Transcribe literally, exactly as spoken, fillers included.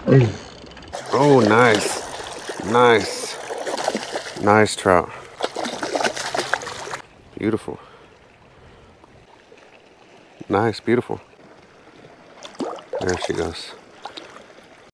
Oh, nice. Nice. Nice trout. Beautiful. Nice, beautiful. There she goes.